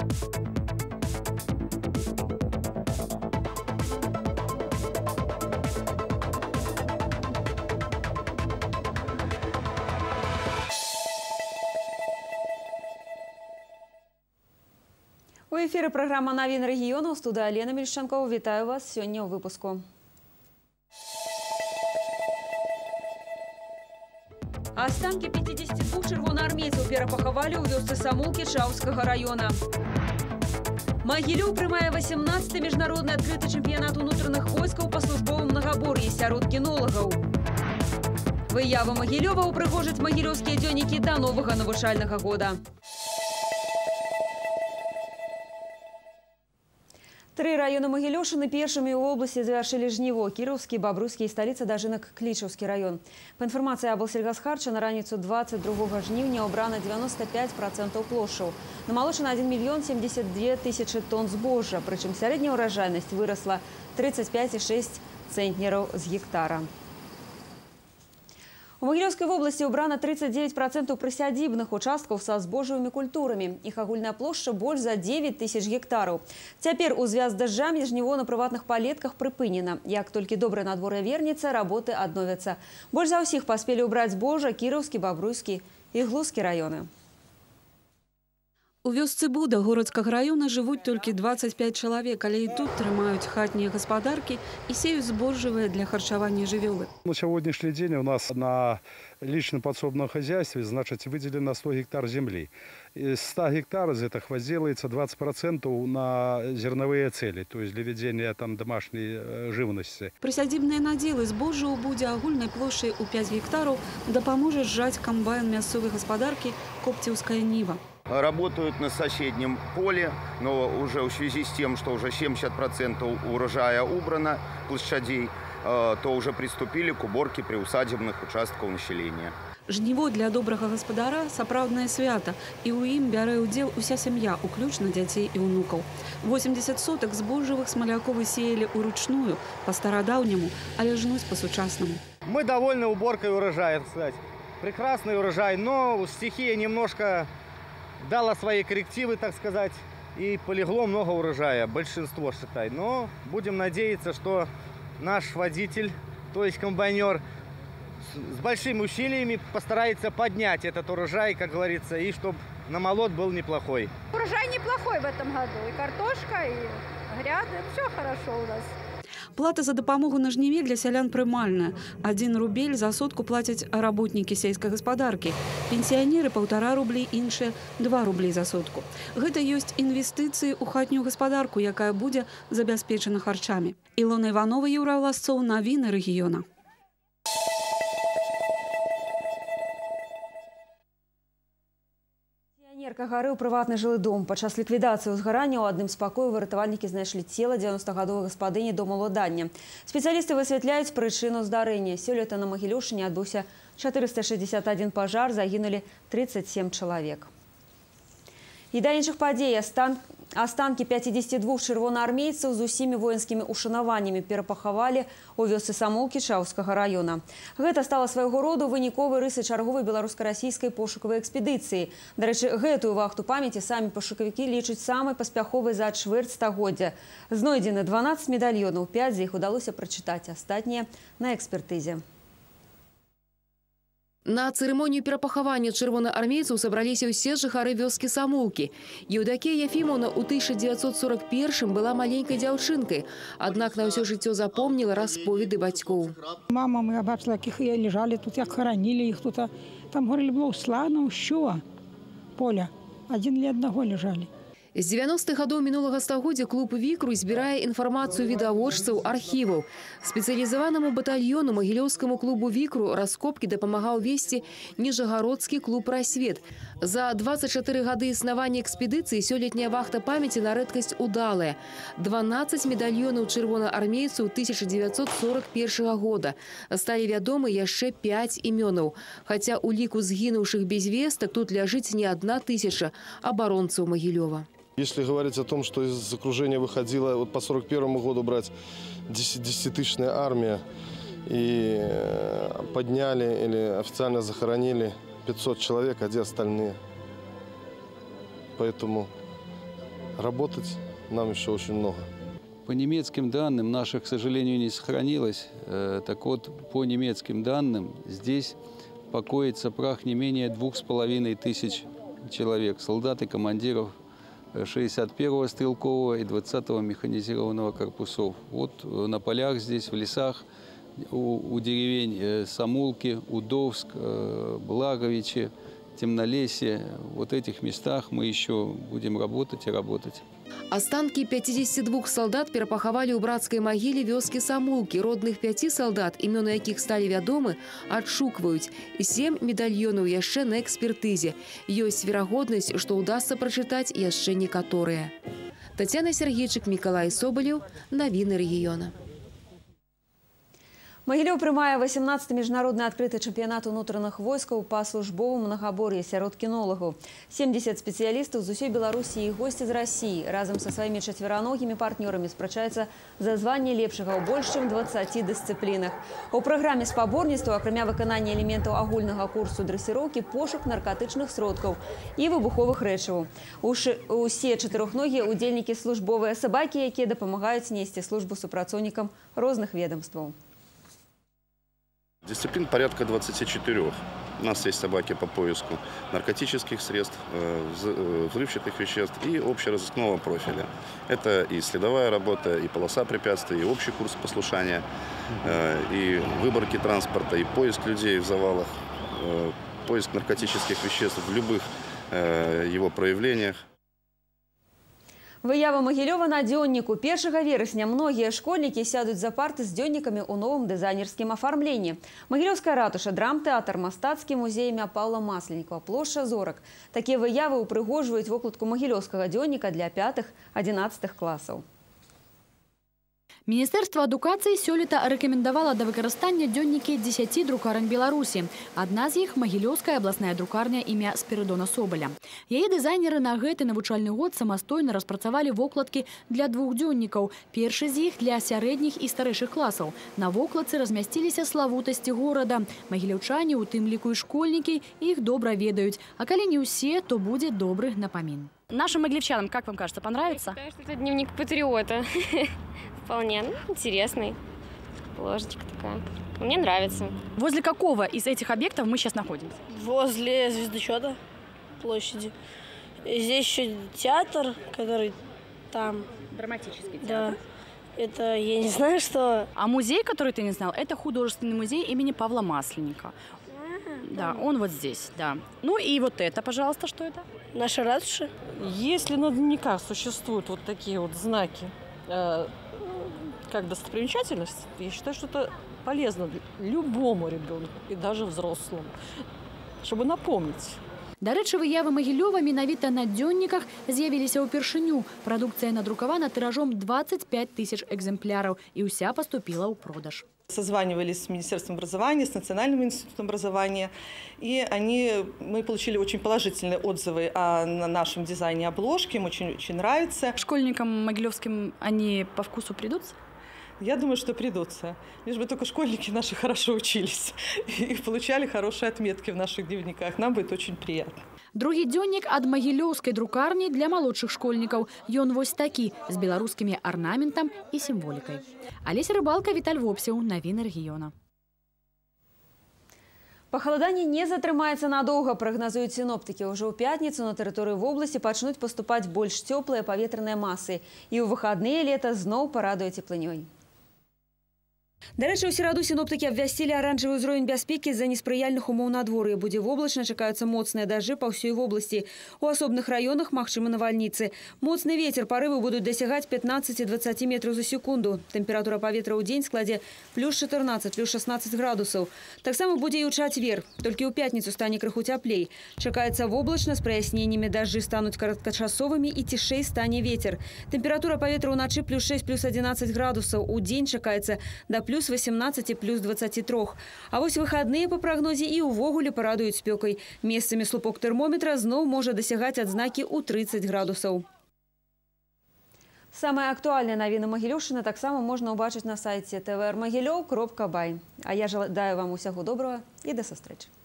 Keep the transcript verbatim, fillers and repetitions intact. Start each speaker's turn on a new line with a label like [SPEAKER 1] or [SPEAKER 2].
[SPEAKER 1] У эфірі програма «Новин регіону». Студія Лена Мельшанкова. Вітаю вас сьогодні у випуску. Останки пятидесяти двух червоноармейцев перапахавали у вёсцы Самулки Чаўскага района. Магілёў прымае восемнадцатый міжнародны адкрыты чэмпіянат унутраных войскаў па службовым многабор'і сярод кінолагаў. Выява Магілёва ўпрыгожыць магілёўскія дзённікі да новага навучальнага года. Три района Магілёўшчыны першымі ў обласці завяршылі жніво. Кіроўскі, Бабруйскі і сталіца дажынак Клічаўскі район. Па інфармацыі аблсельгасхарча на раніцу двадцать другога жніўня обрана девяносто пять процентов плошчаў. Намалочана один миллион семьдесят две тысячи тонн збожжа, прычым сярэдняя ўраджайнасць вырасла тридцать пять и шесть центнераў з гектара. У Магілёўскай вобласці убрана тридцать девять процентов прысядзібных участкаў са збожжавымі культурамі. Іх агульная плошча больш за девять тысяч гектараў. Цяпер у звяз з дажджамі жніво на прыватных палетках прыпынена. Як толькі добрае надвор'е вернецца, работы адновяцца. Больш за ўсіх паспелі ўбраць збожжа Кіроўскі, Бабруйскі і Глузскі раёны.
[SPEAKER 2] У вёсцы Буда городскага района жывуць толькі двадцать пять чалавек, але і тут трымаюць хатнія гаспадаркі і сеюць збожжавыя для харчавання жывёлы.
[SPEAKER 3] На сегодняшний день у нас на личном подсобном хозяйстве, значит, выделено сто гектар земли. Из ста гектар из этого делается двадцать процентов на зерновые цели, то есть для ведения там домашней живности.
[SPEAKER 2] Прысядзібныя надзелы збожжа ў Будзе агульнай плошчай у пять гектаров дапаможа сжаць комбайн мясцовай гаспадаркі Коптеўская Нива.
[SPEAKER 4] Работают на соседнем поле, но уже в связи с тем, что уже семьдесят процентов урожая убрано площадей, то уже приступили к уборке приусадебных участков населения.
[SPEAKER 2] Жніво для добрага гаспадара сапраўднае свята, і ў ім бярэ ўдзел уся сям'я, уключна дзяцей і ўнукаў. восемьдесят сотак збожжавых смалякоў сеялі ўручную, па-старадаўняму, але жнуць па-сучаснаму.
[SPEAKER 5] Мы довольны уборкой урожая, кстати. Прекрасный урожай, но стихия немножко дала свои коррективы, так сказать, и полегло много урожая, большинство, считай. Но будем надеяться, что наш водитель, то есть комбайнер, с большими усилиями постарается поднять этот урожай, как говорится, и чтобы намолот был неплохой.
[SPEAKER 6] Урожай неплохой в этом году. И картошка, и гряды. Все хорошо у нас.
[SPEAKER 2] Плата за дапамогу на жніве для сялян прымальная. Один рубель за сотку плацяць работнікі сельскай гаспадаркі. Пенсіянеры паўтара рублі, іншыя два рублі за сотку. Гэта ёсць інвестыцыі ў хатнюю гаспадарку, якая будзе забяспечана харчамі. Ілона Іванова, Юра Ласцоў, навіны рэгіёна.
[SPEAKER 1] Гарыў прыватны жылы дом. Падчас ліквідацыі ўзгарання ў адным з пакояў выратавальнікі знайшлі цела дзевяностагадовай гаспадыні домаўладання. Спецыялісты высвятляюць прычыну здарэння. Сёлета на Магілёўшчыне адбыўся четыреста шестьдесят один пажар, загінулі тридцать семь чалавек. І да іншых падзей. Останкі пятидесяти двух чырвонаармейцаў з усімі воінскімі ушанаваннямі перапахавалі у вёсцы Самулкі Чаўскага района. Гэта стала свайго роду выніковай рысы чарговай беларуска-расійскай пошукавай экспедыцыі. Дарэчы, гэтую вахту памяці самі пошукавікі лічаць самай паспяховай за чвэрць стагоддзя. Знойдзены дванаццаць медальёнаў, пять з іх удалося прачытаць, астатнія на экспертызе.
[SPEAKER 7] На церемонию перапахавання чырвонаармейцаў сабраліся ўсе жыхары вёскі Самулкі. Еўдакія Ефімовна ў тысяча девятьсот сорок первом была маленькай дзяўчынкай, аднак на ўсё жыццё запомніла расповеды бацькоў.
[SPEAKER 8] Мама, мы бачила, якіх і лежалі тут, як хоронили іх тут. Там говорили, было слана, що поля. Один ля аднаго лежалі.
[SPEAKER 7] З девяностых гадоў мінулага стагоддзя клуб «Вікруй» збірае інфармацыю відавочцаў, архіваў. Спецыялізаванаму батальёну магілёўскаму клубу «Вікру» раскопкі дапамагаў весці Ніжагародскі клуб «Прасвет». За двадцать чатыры гады існавання экспедыцыі сёлетняя вахта памяці на рэдкасць удалая. дванаццаць медальёнаў чырвонаармейцаў тысяча девятьсот сорок первого года. Сталі вядомы яшчэ пять імёнаў. Хаця у ліку згінуўшых без вестак тут ляжыць не одна тысяча абаронцаў Магілёва.
[SPEAKER 9] Если говорить о том, что из окружения выходила вот по сорок первому году брать десятитысячная армия и подняли или официально захоронили пятьсот человек, а где остальные? Поэтому работать нам еще очень много.
[SPEAKER 10] По немецким данным, наших, к сожалению, не сохранилось. Так вот, по немецким данным, здесь покоится прах не менее двух с половиной тысяч человек, солдат и командиров шестьдесят первого стрелкового и двадцатого механизированного корпусов. Вот на полях здесь, в лесах, у, у деревень Самулки, Удовск, Благовичи, Темнолесье, вот этих местах мы еще будем работать и работать.
[SPEAKER 7] Останки пятидесяти двух солдат перапахавалі ў брацкай магіле вёскі Самулкі. Родных пяці солдат, імёны якіх сталі вядомы, адшукваюць. І сем медальёнаў яшчэ на экспертызе. Ёсць верагоднасць, што ўдасца прачытаць яшчэ некаторыя. Тацяна Сергейчык, Мікалай Собалеў, навіны рэгіёна.
[SPEAKER 1] Магілёў прымае восемнадцаты міжнародны адкрыты чэмпіянат унутраных войскаў па службовым мнагабор'і сярод кінолагаў. семьдесят спецыялістаў з усёй Беларусі і госці з Расіі разам са сваімі чацвераногімі партнёрамі спрачаюцца за званне лепшага ў больш чым дваццаці дысцыплінах. У праграме спаборніцтва, акрамя выканання элементаў агульнага курсу дрэсіроўкі, пошук наркатычных сродкаў і выбуховых рэчываў. Усе чатырохногія удзельнікі службовыя сабакі, якія дапамагаюць несці службу супрацоўнікам розных ведомстваў.
[SPEAKER 11] Дисциплин порядка двадцати четырёх. У нас есть собаки по поиску наркотических средств, взрывчатых веществ и общеразыскного профиля. Это и следовая работа, и полоса препятствий, и общий курс послушания, и выборки транспорта, и поиск людей в завалах, поиск наркотических веществ в любых его проявлениях.
[SPEAKER 1] Выява Магілёва на дзённіку. першага верасня многія школьнікі сядуць за парты з дзённікамі ў новым дызайнерскім афармленні. Магілёўская ратуша, драмтэатр, мастацкі музей імя Паўла Масленікава, плошча Зорак. Такія выявы ўпрыгожваюць вокладку магілёўскага дзённіка для пятых-адзінаццатых класаў.
[SPEAKER 12] Міністэрства адукацыі сёлета рэкамендавала да выкарыстання дзённікі дзесяці друкарань Беларусі. Адна з іх – Магілёўская абласная друкарня імя Спірыдона Собаля. Яе дызайнеры на гэты навучальны год самастойна распрацавалі вокладкі для двух дзённікаў. Першы з іх для сярэдніх і старэйшых класаў. На вокладцы размясціліся славутасці горада. Магілёўчане, у тым ліку і школьнікі, іх добра ведаюць. А калі не ўсе, то будзе добры напамін.
[SPEAKER 13] Нашим могилевчанам, как вам кажется, понравится?
[SPEAKER 14] Конечно, это дневник патриота. Вполне интересный. Ложечка такая. Мне нравится.
[SPEAKER 13] Возле какого из этих объектов мы сейчас находимся?
[SPEAKER 15] Возле звездочета площади. Здесь еще театр, который там.
[SPEAKER 13] Драматический
[SPEAKER 15] Да.
[SPEAKER 13] театр.
[SPEAKER 15] Это я не знаю, что.
[SPEAKER 13] А музей, который ты не знал, это художественный музей имени Павла Масленникова. Да, он вот здесь, да. Ну и вот это, пожалуйста, что это?
[SPEAKER 15] Наша ратуша.
[SPEAKER 16] Если на дневниках существуют вот такие вот знаки, э, как достопримечательность, я считаю, что это полезно любому ребенку и даже взрослому, чтобы напомнить.
[SPEAKER 12] Да рэчы, выявы Магілёва менавіта на дзённіках з'явіліся ўпершыню. Прадукцыя надрукавана тыражом двадцать пять тысяч экземпляраў і ўся паступіла ў продаж.
[SPEAKER 17] Созванивались с Министерством образования, с Национальным институтом образования, и они, мы получили очень положительные отзывы о нашем дизайне обложки, им очень, очень нравится.
[SPEAKER 13] Школьникам могилевским они по вкусу придутся?
[SPEAKER 17] Я думаю, что придутся. Лишь бы только школьники наши хорошо учились и получали хорошие отметки в наших дневниках. Нам будет очень приятно.
[SPEAKER 12] Другі дзённік ад магілёўскай друкарні для малодшых школьнікаў. Ён вось такі, з беларускімі арнаментам і сімволікай. Алеся Рыбалка, Віталь Вопсеў, навіны рэгіёна.
[SPEAKER 1] Пахаладанне не затрымаецца надоўга, прагназуюць сіноптыкі. Ужо ў пятніцу на тэрыторыі вобласці пачнуць паступаць больш цёплыя паветраныя масы. І ў выхадныя лета зноў парадуе цеплынёй. Дарэчы, у сераду сіноптыкі абвясцілі аранжавы ўзровень бяспекі з-за неспрыяльных умоў надвор'я. Будзе воблачна, чакаюцца моцныя дажджы па ўсёй вобласці. У асобных раёнах магчымы навальніцы. Моцны вецер, парывы будуць дасягаць пятнаццаць-дваццаць метраў за секунду. Тэмпература паветра ў дзень складзе плюс чатырнаццаць, плюс шаснаццаць градусаў. Таксама будзе і ў чацвер. Толькі ў пятніцу стане крыху цяплей. Чакаецца воблачна, з праясненнямі дажджы стануць кароткачасовымі і цішэй стане вецер. Тэмпература паветра ўначы плюс шэсць, плюс адзінаццаць градусаў. У дзень чакаецца да плюс восемнадцать, плюс двадцать три. А вось выхадныя па прагнозе і ўвогуле парадуюць спёкай. Месцамі слупок тэрмометра зноў можа дасягаць адзнакі ў трыццаць градусаў. Самыя актуальныя навіны Магілёўшчыны таксама можна ўбачыць на сайце тэ вэ эр магілёў кропка бай. А я жадаю вам усяго добрага і да сустрэчы.